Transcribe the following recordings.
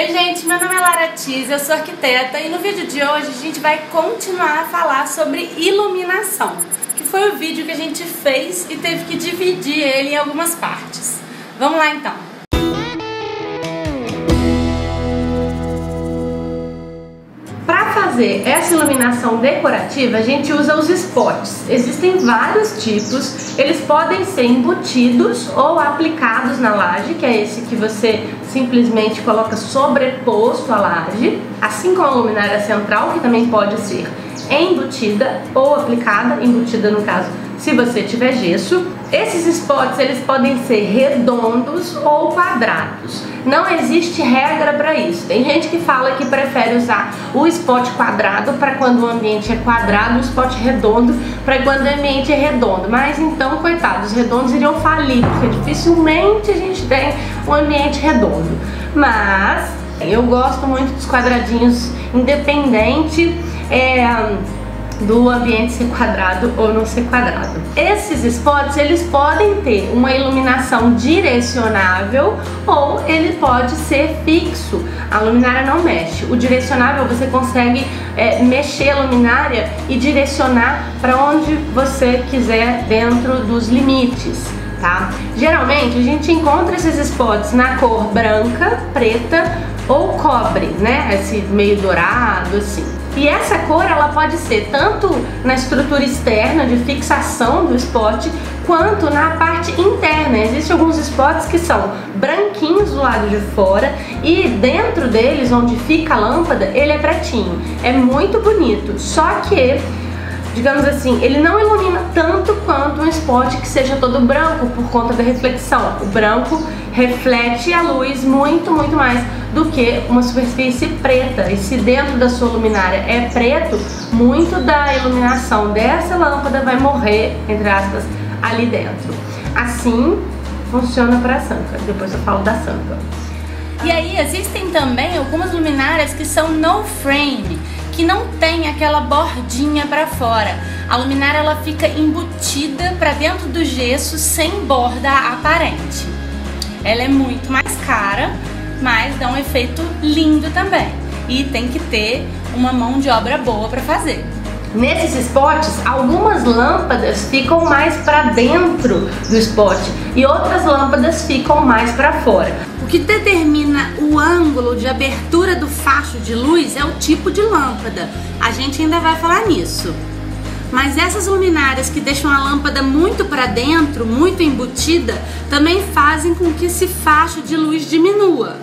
Oi gente, meu nome é Lara Tiz, eu sou arquiteta e no vídeo de hoje a gente vai continuar a falar sobre iluminação, que foi o vídeo que a gente fez e teve que dividir ele em algumas partes. Vamos lá então! Para fazer essa iluminação decorativa, a gente usa os spots. Existem vários tipos, eles podem ser embutidos ou aplicados na laje, que é esse que você simplesmente coloca sobreposto à laje, assim como a luminária central, que também pode ser embutida ou aplicada, embutida no caso se você tiver gesso. Esses spots eles podem ser redondos ou quadrados. Não existe regra para isso. Tem gente que fala que prefere usar o spot quadrado para quando o ambiente é quadrado, o spot redondo para quando o ambiente é redondo. Mas então, coitados, os redondos iriam falir, porque dificilmente a gente tem um ambiente redondo. Mas eu gosto muito dos quadradinhos, independente do ambiente ser quadrado ou não ser quadrado. Esses spots eles podem ter uma iluminação direcionável ou ele pode ser fixo. A luminária não mexe. O direcionável você consegue mexer a luminária e direcionar para onde você quiser dentro dos limites, tá? Geralmente a gente encontra esses spots na cor branca, preta ou cobre, né? Esse meio dourado assim. E essa cor ela pode ser tanto na estrutura externa de fixação do spot, quanto na parte interna. Existem alguns spots que são branquinhos do lado de fora e dentro deles, onde fica a lâmpada, ele é pretinho. É muito bonito, só que, digamos assim, ele não ilumina tanto quanto um spot que seja todo branco por conta da reflexão. O branco reflete a luz muito mais do que uma superfície preta. E se dentro da sua luminária é preto, muito da iluminação dessa lâmpada vai morrer, entre aspas, ali dentro. Assim funciona para a Sanka. Depois eu falo da Sanka. E aí existem também algumas luminárias que são no frame, que não tem aquela bordinha para fora. A luminária ela fica embutida para dentro do gesso sem borda aparente. Ela é muito mais cara, mas dá um efeito lindo também. E tem que ter uma mão de obra boa para fazer. Nesses spots, algumas lâmpadas ficam mais para dentro do spot e outras lâmpadas ficam mais para fora. O que determina o ângulo de abertura do facho de luz é o tipo de lâmpada. A gente ainda vai falar nisso. Mas essas luminárias que deixam a lâmpada muito para dentro, muito embutida, também fazem com que esse facho de luz diminua.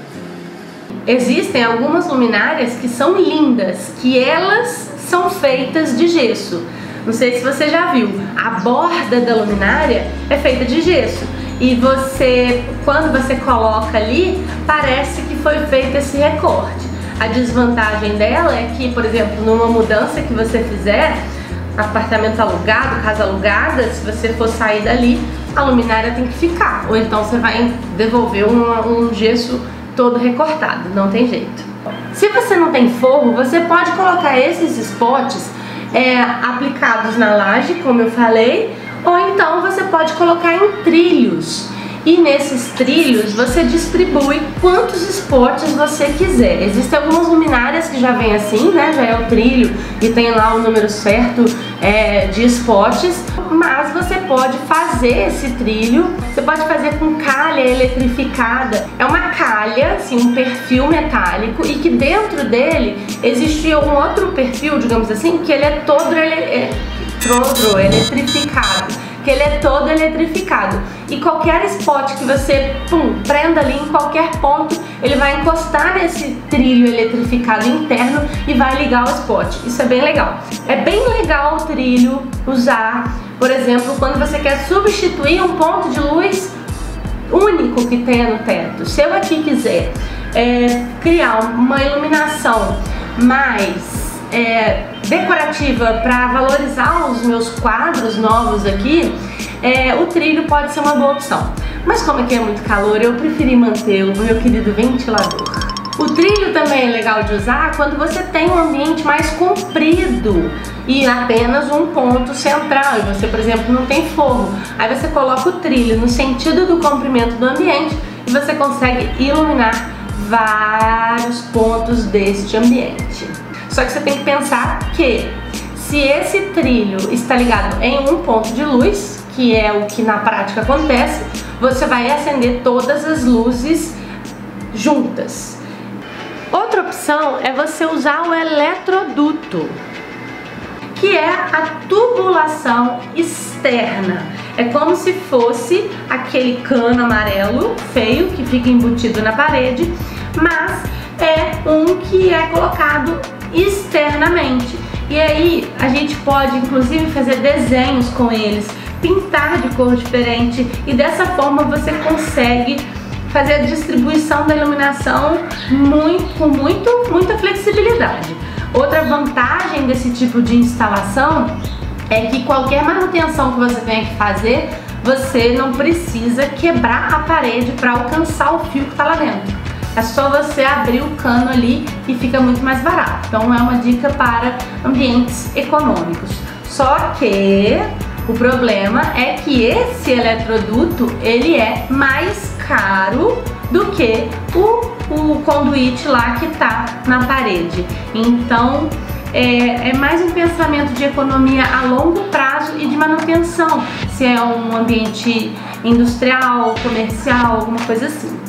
Existem algumas luminárias que são lindas, que elas são feitas de gesso. Não sei se você já viu, a borda da luminária é feita de gesso. E quando você coloca ali, parece que foi feito esse recorte. A desvantagem dela é que, por exemplo, numa mudança que você fizer, apartamento alugado, casa alugada, se você for sair dali, a luminária tem que ficar. Ou então você vai devolver um gesso todo recortado, não tem jeito. Se você não tem forro, você pode colocar esses spots aplicados na laje, como eu falei, ou então você pode colocar em trilhos. E nesses trilhos você distribui quantos spots você quiser. Existem algumas luminárias que já vem assim, né? Já é o trilho e tem lá o número certo de spots. Mas você pode fazer esse trilho, você pode fazer com calha eletrificada. É uma calha, assim, um perfil metálico e que dentro dele existe um outro perfil, digamos assim, que ele é todo eletrificado. Que ele é todo eletrificado e qualquer spot que você prenda ali em qualquer ponto, ele vai encostar nesse trilho eletrificado interno e vai ligar o spot. Isso é bem legal. É bem legal o trilho usar, por exemplo, quando você quer substituir um ponto de luz único que tenha no teto. Se eu aqui quiser criar uma iluminação mais decorativa para valorizar os meus quadros novos aqui, o trilho pode ser uma boa opção. Mas como aqui é muito calor, eu preferi manter o meu querido ventilador. O trilho também é legal de usar quando você tem um ambiente mais comprido e apenas um ponto central, e você, por exemplo, não tem forro. Aí você coloca o trilho no sentido do comprimento do ambiente e você consegue iluminar vários pontos deste ambiente. Só que você tem que pensar que se esse trilho está ligado em um ponto de luz, que é o que na prática acontece, você vai acender todas as luzes juntas. Outra opção é você usar o eletroduto, que é a tubulação externa. É como se fosse aquele cano amarelo feio que fica embutido na parede, mas é um que é colocado externamente. E aí a gente pode inclusive fazer desenhos com eles, pintar de cor diferente, e dessa forma você consegue fazer a distribuição da iluminação com muita flexibilidade. Outra vantagem desse tipo de instalação é que qualquer manutenção que você tenha que fazer, você não precisa quebrar a parede para alcançar o fio que está lá dentro. É só você abrir o cano ali e fica muito mais barato. Então é uma dica para ambientes econômicos. Só que o problema é que esse eletroduto, ele é mais caro do que o conduíte lá que tá na parede. Então é mais um pensamento de economia a longo prazo e de manutenção, se é um ambiente industrial, comercial, alguma coisa assim.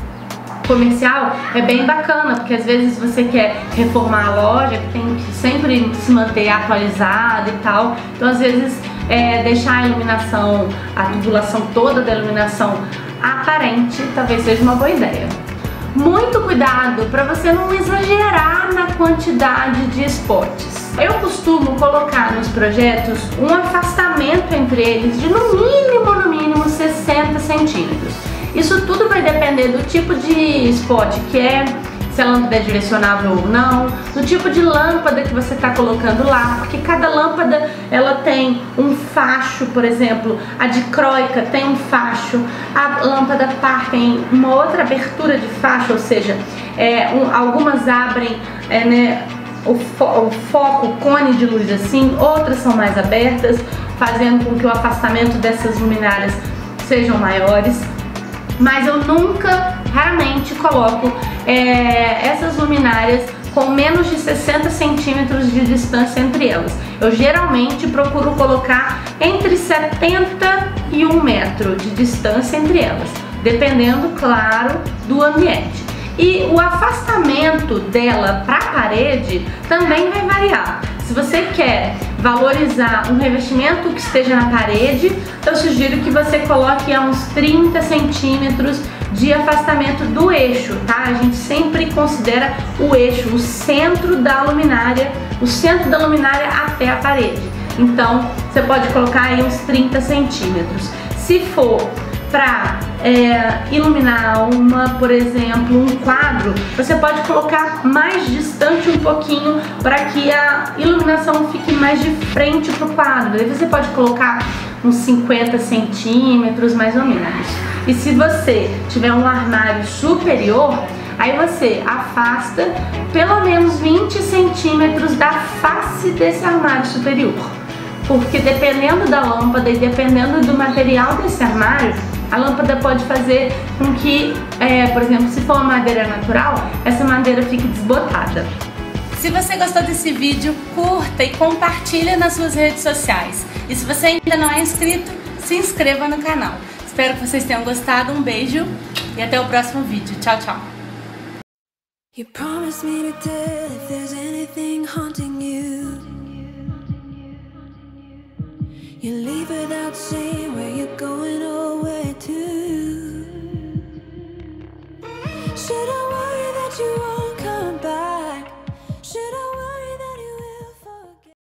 Comercial é bem bacana, porque às vezes você quer reformar a loja, que tem que sempre se manter atualizada e tal. Então às vezes deixar a iluminação, a tubulação toda da iluminação aparente, talvez seja uma boa ideia. Muito cuidado para você não exagerar na quantidade de spots. Eu costumo colocar nos projetos um afastamento entre eles de no mínimo 60 centímetros. Isso tudo vai depender do tipo de spot que é, se a lâmpada é direcionável ou não, do tipo de lâmpada que você está colocando lá, porque cada lâmpada ela tem um facho, por exemplo, a dicróica tem um facho, a lâmpada par tem uma outra abertura de facho, ou seja, algumas abrem o foco, o cone de luz assim, outras são mais abertas, fazendo com que o afastamento dessas luminárias sejam maiores. Mas eu raramente coloco essas luminárias com menos de 60 centímetros de distância entre elas. Eu geralmente procuro colocar entre 70 e 1 metro de distância entre elas, dependendo, claro, do ambiente. E o afastamento dela para a parede também vai variar. Se você quer valorizar um revestimento que esteja na parede, eu sugiro que você coloque a uns 30 centímetros de afastamento do eixo, tá? A gente sempre considera o eixo, o centro da luminária até a parede. Então, você pode colocar aí uns 30 centímetros. Se for para iluminar por exemplo, um quadro, você pode colocar mais distante um pouquinho para que a iluminação fique mais de frente para o quadro. Aí você pode colocar uns 50 centímetros mais ou menos. E se você tiver um armário superior, aí você afasta pelo menos 20 centímetros da face desse armário superior. Porque dependendo da lâmpada e dependendo do material desse armário, a lâmpada pode fazer com que, por exemplo, se for uma madeira natural, essa madeira fique desbotada. Se você gostou desse vídeo, curta e compartilha nas suas redes sociais. E se você ainda não é inscrito, se inscreva no canal. Espero que vocês tenham gostado, um beijo e até o próximo vídeo. Tchau, tchau! You promised me to tell if there's anything haunting you. You leave without saying